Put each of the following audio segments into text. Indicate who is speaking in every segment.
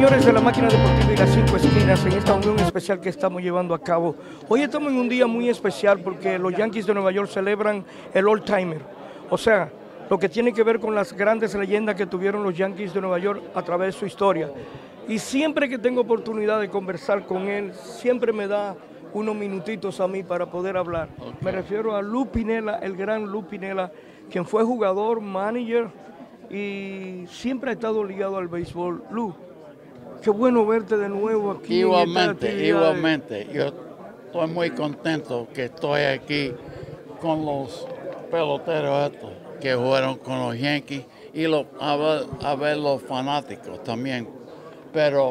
Speaker 1: señores de la Máquina Deportiva y las Cinco Esquinas, en esta unión especial que estamos llevando a cabo. Hoy estamos en un día muy especial porque los Yankees de Nueva York celebran el All Timer. O sea, lo que tiene que ver con las grandes leyendas que tuvieron los Yankees de Nueva York a través de su historia. Y siempre que tengo oportunidad de conversar con él, siempre me da unos minutitos a mí para poder hablar. Okay. Me refiero a Lou Piniella, el gran Lou Piniella, quien fue jugador, manager y siempre ha estado ligado al béisbol. Lou, qué bueno verte de nuevo aquí.
Speaker 2: Igualmente. Yo estoy muy contento que estoy aquí con los peloteros estos que jugaron con los Yankees y a ver los fanáticos también. Pero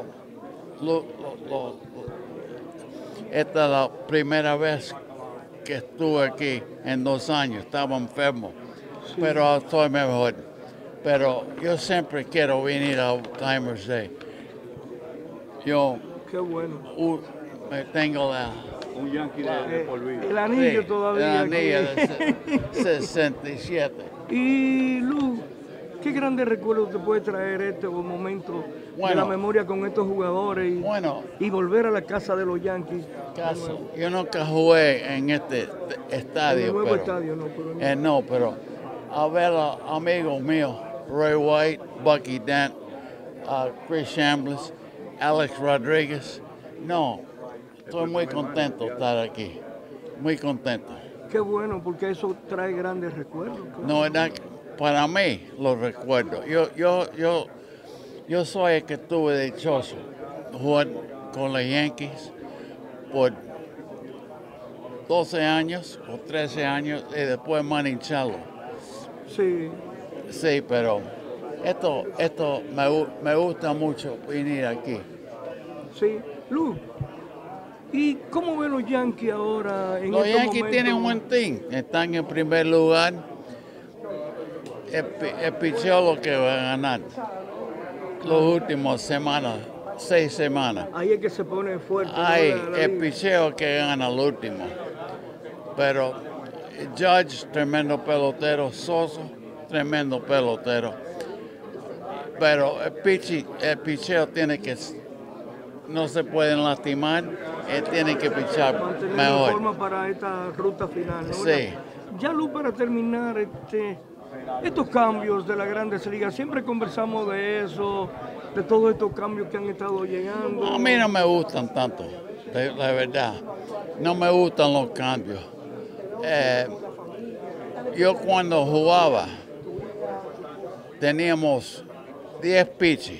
Speaker 2: esta es la primera vez que estuve aquí en 2 años. Estaba enfermo, sí, pero estoy mejor. Pero yo siempre quiero venir a Timers Day. Yo
Speaker 1: qué bueno.
Speaker 2: Tengo
Speaker 3: un Yankee de por vida.
Speaker 1: El anillo, sí, todavía.
Speaker 2: El anillo de 67.
Speaker 1: Y Lou, ¿qué grandes recuerdos te puede traer este momento de la memoria con estos jugadores y volver a la casa de los Yankees?
Speaker 2: Yo nunca jugué en este estadio.
Speaker 1: En el nuevo estadio, no.
Speaker 2: Pero a ver a amigos míos, Roy White, Bucky Dent, Chris Chambliss, Alex Rodriguez. Estoy muy contento de estar aquí. Muy contento.
Speaker 1: Qué bueno, porque eso trae grandes recuerdos.
Speaker 2: Para mí los recuerdo. Yo soy el que estuve dichoso jugar con los Yankees por 12 años o 13 años y después manicharlo.
Speaker 1: Sí.
Speaker 2: Sí, pero esto me gusta mucho venir aquí.
Speaker 1: Sí. Lou, ¿y cómo ven los Yankees ahora?
Speaker 2: Los Yankees tienen un buen team. Están en primer lugar. El picheo lo que va a ganar las últimas semanas, 6 semanas.
Speaker 1: Ahí es que se pone fuerte.
Speaker 2: Ahí, el picheo que gana el último. Pero Judge, tremendo pelotero. Sosa, tremendo pelotero. Pero el picheo tiene que... No se pueden lastimar, tienen que pichar mejor.
Speaker 1: Forma para esta ruta final, ¿no?
Speaker 2: Sí.
Speaker 1: Ya, Lou, para terminar, estos cambios de las Grandes Ligas, siempre conversamos de eso, de todos estos cambios que han estado llegando.
Speaker 2: A mí no me gustan tanto, la verdad. No me gustan los cambios. Yo cuando jugaba teníamos 10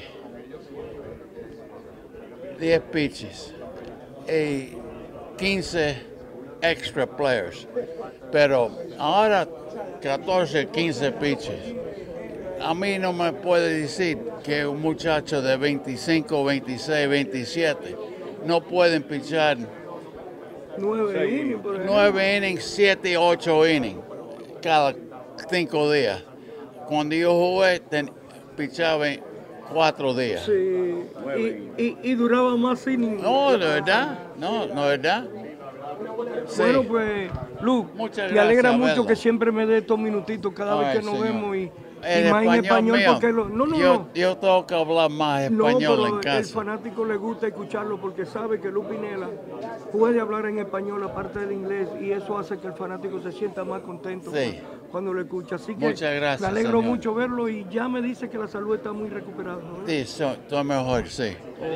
Speaker 2: pitches y 15 extra players, pero ahora 14, 15 pitches. A mí no me puede decir que un muchacho de 25, 26, 27 no pueden pichar
Speaker 1: 9 innings, por ejemplo.
Speaker 2: 9 innings, 7, 8 innings cada 5 días. Cuando yo jugué, pichaba 4 días.
Speaker 1: Sí, y duraba más innings.
Speaker 2: No, de verdad, no, de verdad. Sí.
Speaker 1: Bueno, pues, Lou, me alegra mucho que siempre me dé estos minutitos cada vez que nos vemos y más en español. Porque
Speaker 2: yo tengo que hablar más español en casa.
Speaker 1: El fanático le gusta escucharlo porque sabe que Lou Piniella puede hablar en español aparte del inglés y eso hace que el fanático se sienta más contento cuando lo escucha. Así que
Speaker 2: muchas gracias,
Speaker 1: me alegro
Speaker 2: señor.
Speaker 1: mucho verlo y ya me dice que la salud está muy recuperada, ¿no?
Speaker 2: Sí, estoy mejor, sí.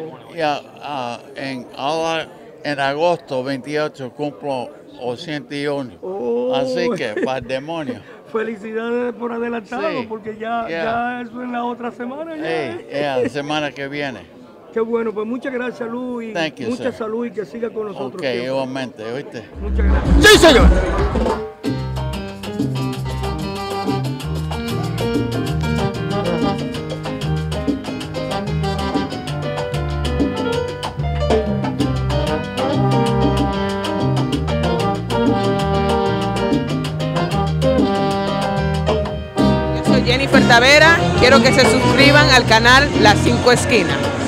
Speaker 2: En agosto 28 cumplo 81. Así que, para el demonio.
Speaker 1: Felicidades por adelantado,
Speaker 2: sí,
Speaker 1: porque ya eso en la otra semana.
Speaker 2: La semana que viene.
Speaker 1: Qué bueno, pues muchas gracias, Lou, y mucha salud y que siga con nosotros.
Speaker 2: Ok, igualmente, ¿oíste?
Speaker 1: Muchas gracias. ¡Sí, señor!
Speaker 4: Jennifer Tavera, quiero que se suscriban al canal Las Cinco Esquinas.